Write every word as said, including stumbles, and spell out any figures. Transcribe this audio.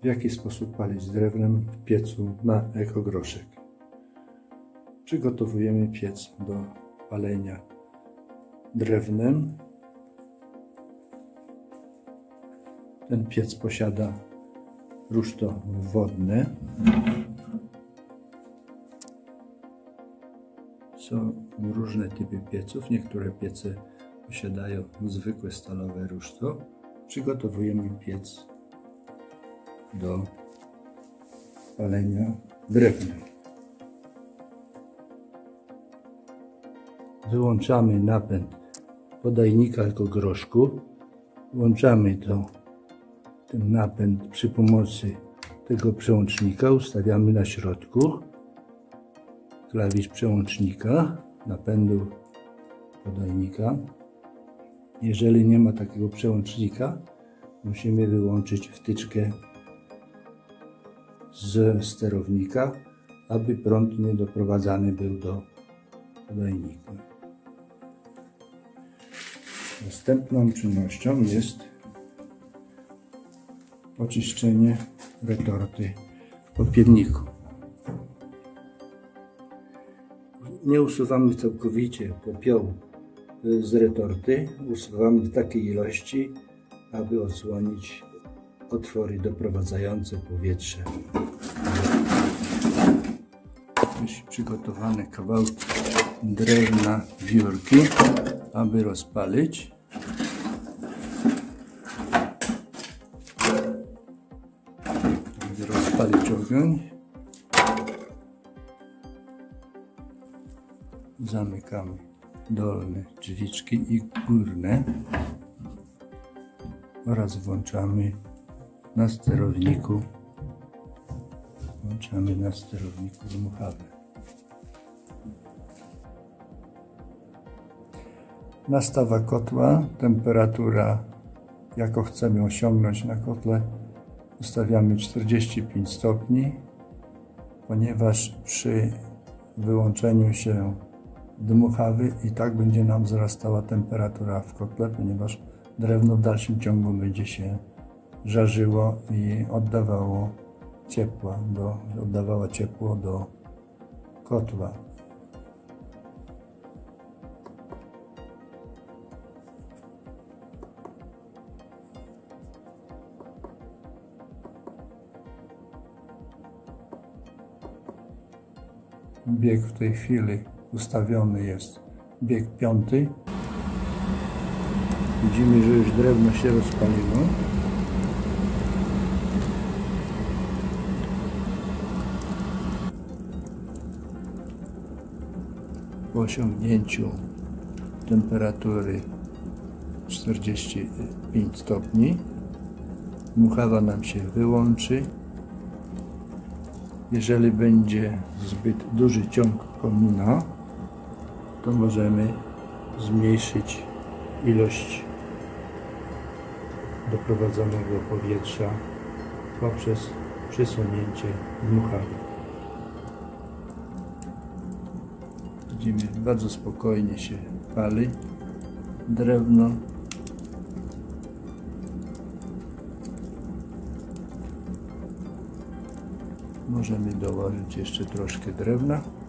W jaki sposób palić drewnem w piecu na ekogroszek? Przygotowujemy piec do palenia drewnem. Ten piec posiada ruszto wodne. Są różne typy pieców. Niektóre piece posiadają zwykłe stalowe ruszto. Przygotowujemy piec do palenia drewnem. Wyłączamy napęd podajnika ekogroszku. Włączamy to, ten napęd przy pomocy tego przełącznika. Ustawiamy na środku klawisz przełącznika napędu podajnika. Jeżeli nie ma takiego przełącznika, musimy wyłączyć wtyczkę z sterownika, aby prąd nie doprowadzany był do podajnika. Następną czynnością jest oczyszczenie retorty w popielniku. Nie usuwamy całkowicie popiołu z retorty, usuwamy w takiej ilości, aby odsłonić otwory doprowadzające powietrze. Już przygotowane kawałki drewna, wiórki, aby rozpalić. Aby rozpalić ogień, zamykamy dolne drzwiczki i górne oraz włączamy na sterowniku włączamy na sterowniku dmuchawę. Nastawa kotła, temperatura jaką chcemy osiągnąć na kotle, ustawiamy czterdzieści pięć stopni, ponieważ przy wyłączeniu się dmuchawy i tak będzie nam wzrastała temperatura w kotle, ponieważ drewno w dalszym ciągu będzie się żarzyło i oddawało ciepła do, oddawała ciepło do kotła. Bieg w tej chwili ustawiony jest bieg piąty. Widzimy, że już drewno się rozpaliło. Po osiągnięciu temperatury czterdzieści pięć stopni dmuchawa nam się wyłączy. Jeżeli będzie zbyt duży ciąg komina, to możemy zmniejszyć ilość doprowadzonego powietrza poprzez przesunięcie dmuchawy. Widzimy, bardzo spokojnie się pali drewno. Możemy dołożyć jeszcze troszkę drewna.